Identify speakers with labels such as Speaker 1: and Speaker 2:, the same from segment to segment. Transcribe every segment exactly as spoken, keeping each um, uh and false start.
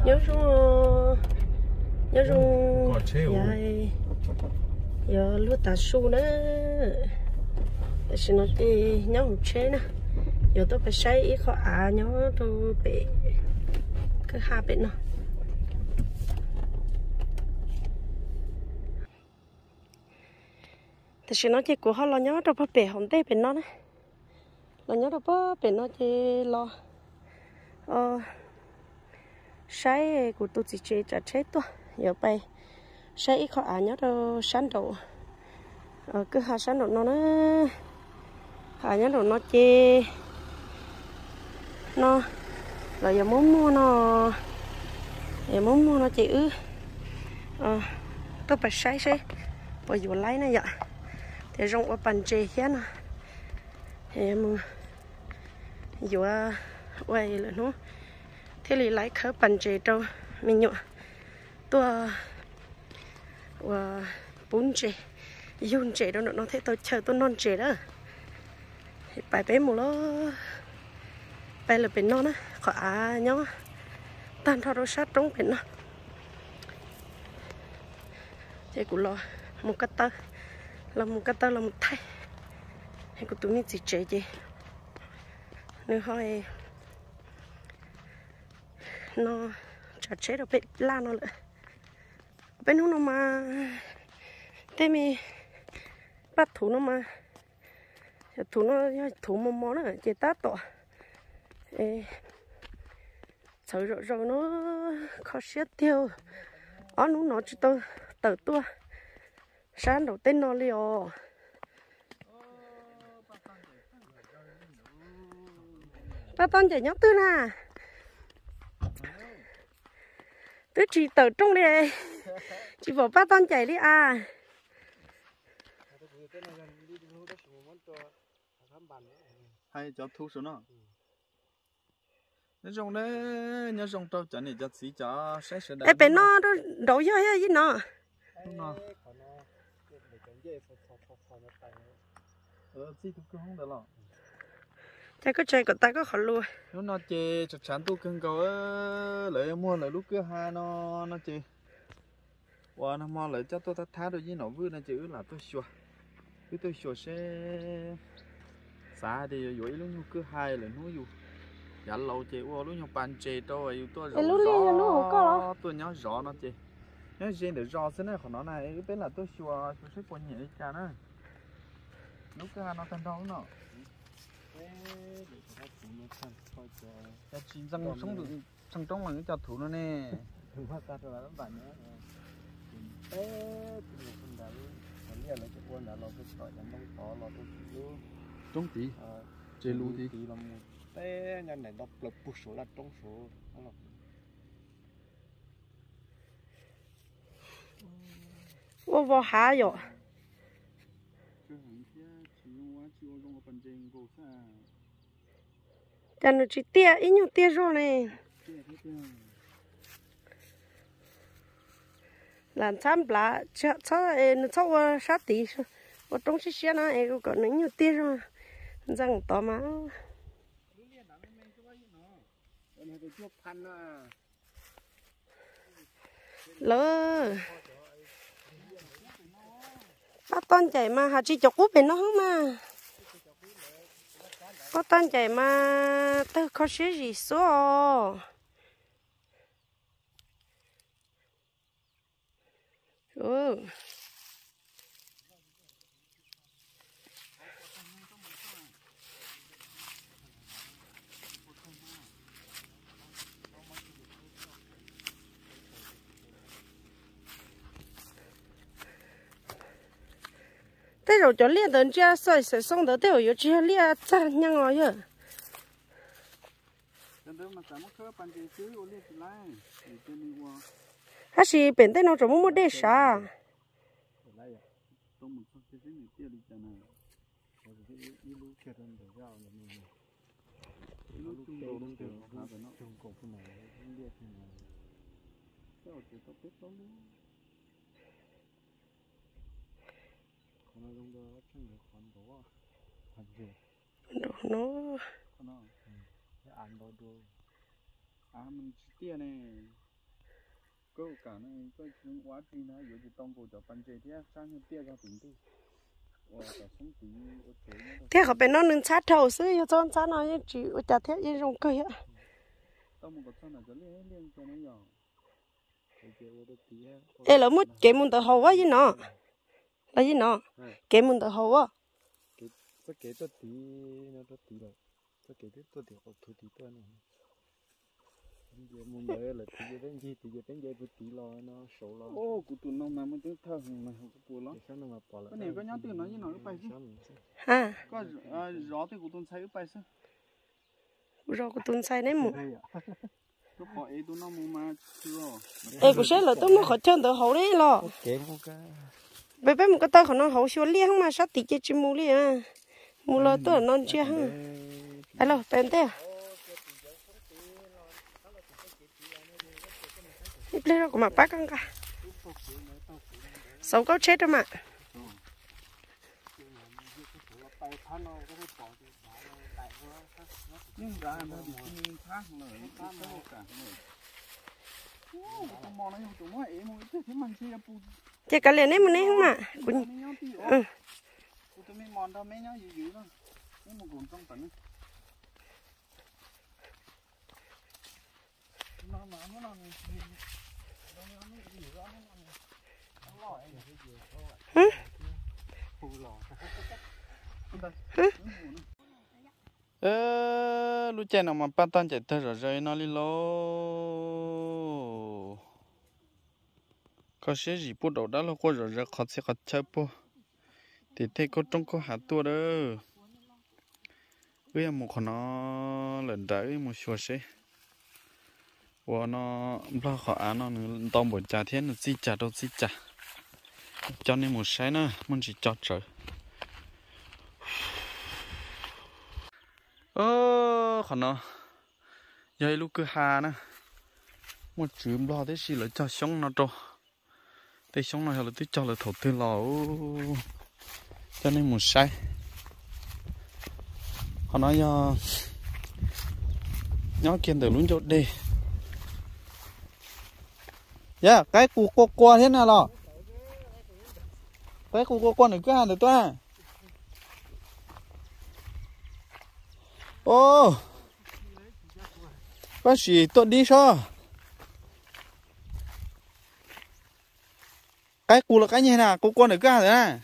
Speaker 1: nhớ rồi nhớ rồi giờ giờ lúa tà su đó để xin nó đi nhớ một chế nè giờ tôi phải xây ít khó à nhớ tôi bị cái hai bên nó thì xin nó chỉ của họ lo nhớ tôi phải bể hồng tê bên nó đấy lo nhớ tôi phải bể nó chỉ lo ờ xây của tôi chỉ chơi trả chết tôi giờ bay xây ít khó à nhớ tôi sáng đầu ờ cứ hai sáng đầu nó nó hai nhớ đầu nó chê nó là giờ muốn mua nó giờ muốn mua nó chị ư ờ tôi phải xây xây bây giờ lấy này vậy thì rong ở bàn chè hết nè em giờ quay lại nó thế thì lấy khởi bàn chè đâu mình nhọ tôi và bún chè yun chè đó nó thấy tôi chờ tôi non chè đó bài bé một ló bài là bên nó nè khỏi à nhó tan thao đồ sát trong bên nó thế cũng lo một cái tơ là một cái tơ là một thay hay của tụi mình chỉ chè gì nếu hỏi nó chả chế được bên la nó lại bên nó mà thế mi bắt thủ nó mà thủ nó thủ mò mò nó chỉ tát tỏ sợ rồi rồi nó khó xét tiêu ở nó nó chỉ tôi tự tua sáng đầu tiên nó liều ta toàn chạy nhóc tư nè tứ chỉ tự trong đây chỉ bảo ba toàn chạy đi à
Speaker 2: hay cho thu số nó nó rong đấy nhớ rong trâu chả này cho xí cho sẽ sẽ
Speaker 1: đấy bên nó đó đổ vô hay gì nó
Speaker 2: nó ờ xí thu không được lo
Speaker 1: chắc có chơi của ta có khó luôn
Speaker 2: nó nó chơi chắc chắn tu cưng cầu lấy mua lấy lúc kia hai nó nó chơi và nó mua lấy cho tôi thắt thắt rồi với nó vui nó chữ là tôi xua cái tôi xua sẽ xa thì dối lúc như cứ hai là nó dù dạ lâu chơi qua lúc nhau bàn chơi tôi tôi rõ rõ tôi nhớ rõ nó chơi nhớ chơi để rõ thế này của nó này cái bên là tôi xua xua sẽ còn nhẹ cha nó lúc cái nó thành đâu nó cái chín răng sống được trong trong là cái chặt thủ nó nè
Speaker 3: thử phát ra rồi nó bản nữa thế thì một phần đấy còn nhiều là cái quân đã lo cái sỏi nó không có lo cái luôn
Speaker 2: trong tí chơi lú tí
Speaker 3: tí là một thế nhân này nó lập bút số là trong số nó là
Speaker 1: ô vô há rồi cho nó chỉ tia ít nhiều tia rồi này làm sao là cho cho nó cho sát tí ở trong chiếc xe này em có nó nhiều tia rồi răng to mà lỡ bắt con chạy mà hà chỉ chọc úp bên nó không mà có tan chạy mà tao có xe gì số ừ thế rồi cho liên đến chia sợi sợi xong đó đều có chia liên ra nhang rồi chứ hắn chỉ bên đây nó chỉ muốn một đế sa
Speaker 2: nó ăn đồ đồ à mình tia này có cả này có những quá trình nó dù chỉ tông cổ cho bàn chế thế sang những tia ra tính đi
Speaker 1: thế họ bên nó nên sát thầu xứ cho con sát nó như chỉ chả thế như rong cây á ê là mất cái muốn tờ hầu á gì nó là gì nó cái muốn tờ hầu á
Speaker 3: cái cái tôi tí nó tôi tí rồi tôi cái tôi thì học thủ tí tôi này giờ muốn lấy là tí giờ gì tí giờ đến giờ tôi tí lo nó sầu lo
Speaker 2: ô cụ tụi nó mà mới tiếng thơ mà không có bùa lắm
Speaker 3: sao nó mà bỏ lại
Speaker 2: cái này có nhớ tiếng nói như nói bài chứ
Speaker 1: ha
Speaker 2: có rõ thì cụ tụi thấy bài chứ
Speaker 1: rồi cụ tụi say đấy mù
Speaker 2: có bỏ ấy tụi nó mua mà chưa
Speaker 1: ê cụ say là tụi nó khó chân tờ hầu đấy lo
Speaker 3: kém không cả
Speaker 1: bé bé một cái tờ của nó hầu xíu liếng mà sát tí cái chim mù li à mù lo tờ non chia ha alo bên thế ít lên rồi mà bắt con cả sáu câu chết rồi mà
Speaker 2: nhưng ra mà bị khác nữa khác nữa cả rồi mò nó tụi nó ấy mà thế mình chia pu
Speaker 1: chỉ cả liền đấy mà đấy không mà cũng ừ
Speaker 2: tụi mình mòn đâu mấy nhá dữ dữ đó nhưng mà còn trong tận nó mà nó làm ơ lúc chạy nào mà bắt tan chạy tới rồi rồi nó đi lô có些gì bút đầu đó là có rồi rồi khó sẽ khó chơi po thì thế có trong có hạt tua đó bây giờ một con nó lần đấy một số sẽ và nó bao khó ăn nó tao một trà thiên nó chỉ trà đâu chỉ trà cho nên một sai nữa muốn chỉ cho trời ơ còn nó vậy lúc cứ hà nè một chữ lo thế gì là cho sống nó cho thế sống nó là tôi cho là thổ tư lò cho nên một sai họ nói do nhó kiên từ luôn chỗ đi yeah cái củ cô qua thế nào lò cái củ cô qua này cứ hàng được tôi à ô bác sĩ tôi đi sao cái củ là cái như thế nào cô con này cứ hàng được à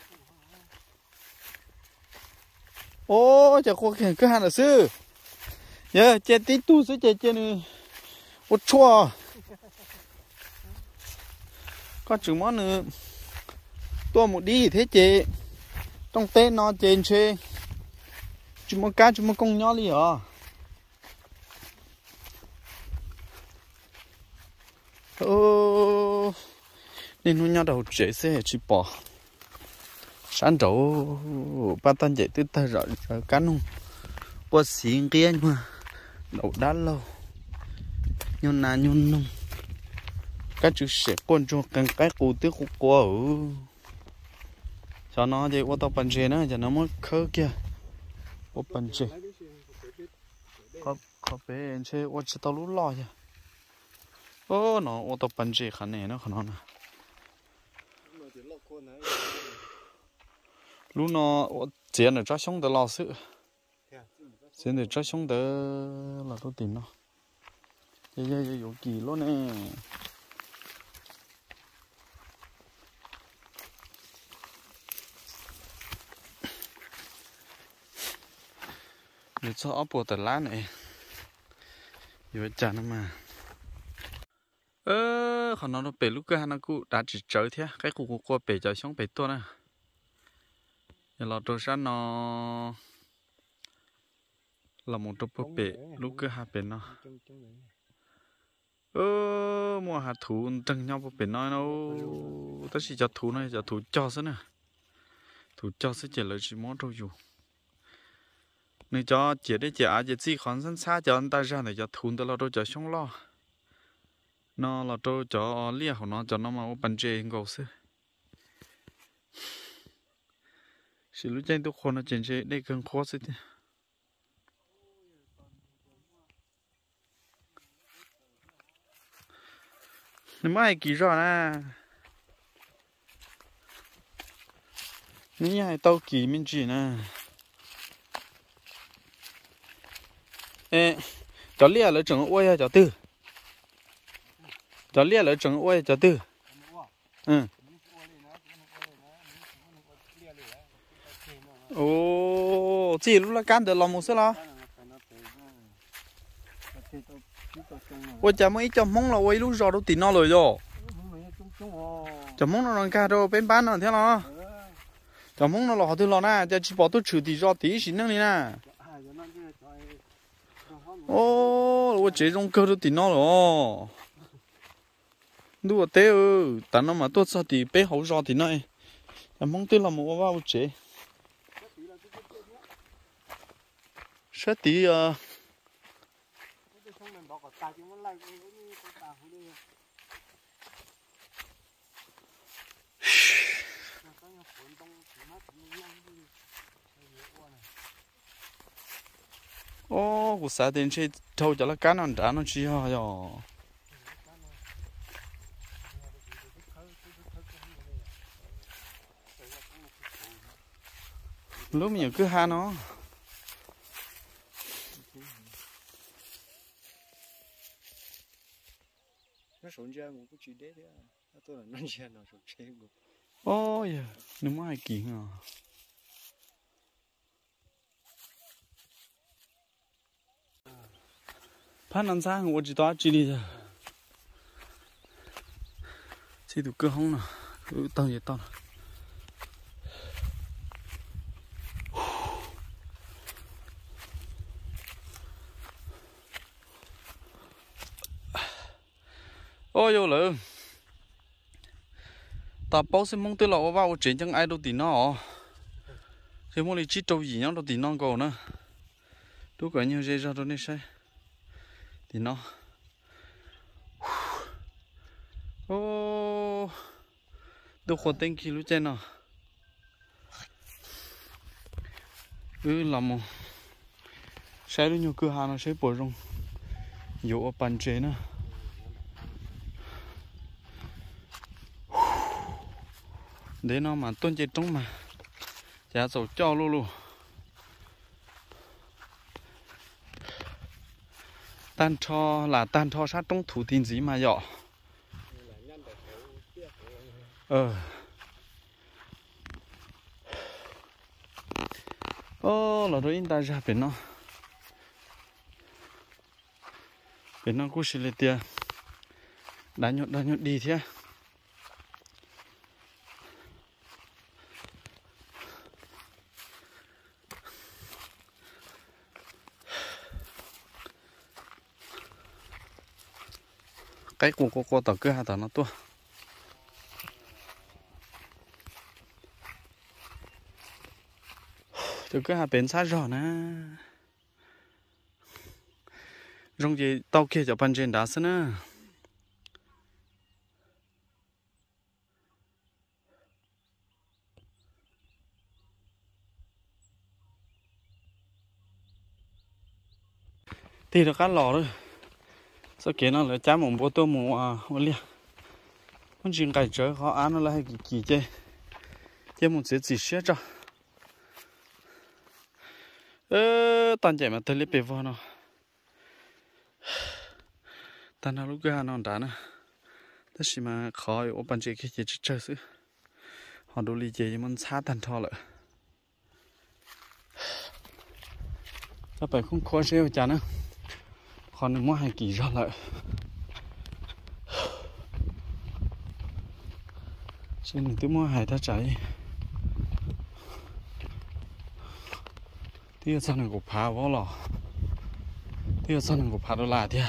Speaker 2: ô chả cô cứ hàng được sư giờ chơi tí tu sư chơi chơi này ô chua có chừng món nữa tôi một đi thế chị trong tết nó trên chơi chúng một cá chúng một con nhỏ đi à ô nên nó nhau đầu chế xe chỉ bỏ sáng trâu ba tan dậy tới ta rồi rồi cá nung qua xiên kia mà đậu đá lâu nhon na nhon nung cái chữ sẽ quan cho cái cái cụ tiếc của cô ở cho nó vậy qua tao bàn chế nữa cho nó mới khơi kia qua bàn chế có có bé anh chế qua chỉ tao lú lo chứ ô nó qua tao bàn chế khả này nó khả nó nè lú nó chế nó cho xong được lo sự chế để cho xong được là tôi tìm nó giờ giờ giờ có kỳ luôn nè giờ cho ốp bộ tờ lá này giờ chả nó mà ơ còn nó nó bể lúc cái nó cũng đã chỉ chơi thế cái cụ cụ qua bể cho xong bể to nè giờ là đồ sát nó là một trong bộ bể lúc cái hai bể nó ơ mua hạt thủ trăng nhau bộ bể nói nó tất chỉ cho thủ này cho thủ cho thế nè thủ cho sẽ chỉ là chỉ món trâu dù nếu cho chỉ để chỉ ai chỉ chỉ còn sẵn xa cho anh ta ra này cho thun đó là tôi cho xong lo nó là tôi cho lia của nó cho nó mà bắn chê ngầu xí sự lúc trên tôi khôn nó trên chê đây cần khó xí nó mai kỳ rồi nè ní hai tàu kỳ mình chỉ nè ê cho lia là trồng ôi cho tư cho lia là trồng ôi cho tư ừ ồ chỉ lúc là can được lòng một số lo ôi chả mấy cho mong là ôi lúc rồi đâu tí nó rồi rồi cho mong nó còn cả đâu bên bán nó thế nào cho mong nó lọt từ lọt nè cho chỉ bỏ tôi trừ tí do tí xí nữa nè ô ôi chế trong cơ đâu tí nó rồi đua té ư tao nó mà tôi sao thì bé hậu do tí này cho mong tôi là một bao chế sẽ tí à ô của xã đến chơi thâu cho nó cá nó trả nó chi hả rồi lúc mình cứ ha nó
Speaker 3: nó sống ra một cái chuyện đấy đấy à tôi là nó ra nó sống chết một
Speaker 2: ôi nó mai kỳ à phát năm sáng我知道这里的这都割红了到也到了ôi yo lợ ta bảo xem mong tới lọ vào trên chẳng ai đâu tí nó xem mong lấy chỉ trâu gì nhau đâu tí nó còn nữa tôi có nhiều dây ra đâu này sai tí nó ô tôi khó tên kí lúc trên nào ừ làm một sai được nhiều cửa hàng nó sẽ bổ rung dụ ở bàn chế nữa để nó mà tuân chế trống mà chả dầu cho luôn luôn tan cho là tan cho sát trong thủ tin gì mà dọ ờ ô là rồi ta ra bên nó bên nó cũng sẽ lấy tiền đã nhốt đã nhốt đi thế cái của cô cô tao cứ hai tao nó tua tôi cứ hai bên sát rồi nè rong gì tao kia cho pan trên đá xin nè thì được cá lò rồi sao kia nó lại chám một bữa tôi một à một lia con chim cày trời khó ăn nó lại kỳ kỳ chơi chơi một chút gì xíu cho ơ tan chạy mà tới lấy bể vào nó tan nó lúc cái nó đá nữa tất nhiên mà khó ở bên chơi cái chơi chơi xứ họ đồ lý chơi nhưng mà xa tan thọ lại ta phải không khó xíu chả nữa còn đừng mua hai kỳ ra lại trên đừng tôi mua hai ta cháy thì sao đừng có phá vó lò thì sao đừng có phá đồ là thế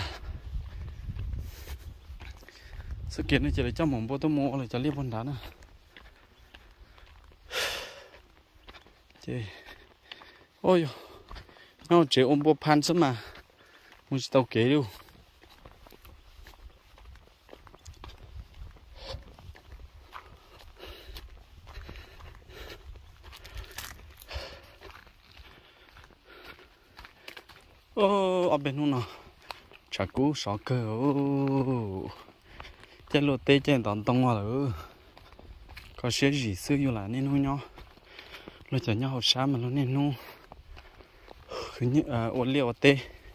Speaker 2: sự kiện này chỉ là trong một bộ tôi mua là cho liệp con đá nè chị ôi nó chỉ ôm bộ pan sớm mà muốn tao kế luôn ô ở bênนู้นน่ะchả cú sọ cơ ô chơi lô tê chơi tòn tông mà rồi có xe gì xưa vô là nên nuôi nhau rồi cho nhau học sáng mà nó nên nuôi cứ như à ổn liệu tê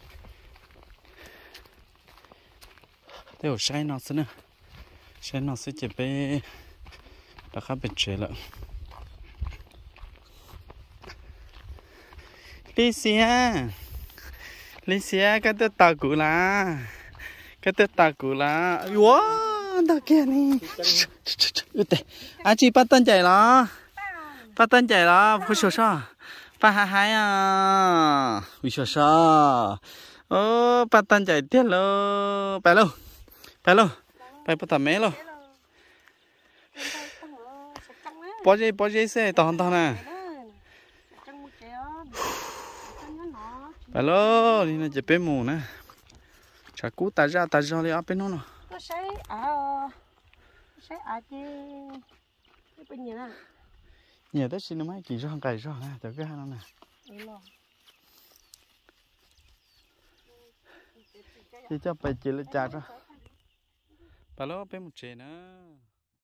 Speaker 2: tê ở sai nó xí nữa sai nó sẽ chỉ bé đã khá bị chế lận Lý xia Lý xia cái tết tàu cũ là cái tết tàu cũ là wow đó kia này à chị bắt tên chạy lo bắt tên chạy lo vui sướng sao bắt hai hai à vui sướng sao ô bắt tên chạy tiếp loไปluônไปluônไปbắt tầm mấy luôn bỏ gì bỏ gì xe tòn tòn nè phải lo đi nó chỉ bên mù nè chả cú ta ra ta ra đi ở bên nó nè
Speaker 1: có sấy à sấy à chứ cái bên nhà nè
Speaker 2: nhà tới xin nó mấy kỳ ra cày ra nè từ cái nó nè chỉ cho phải chỉ là chả ra phải lo bên một chế nữa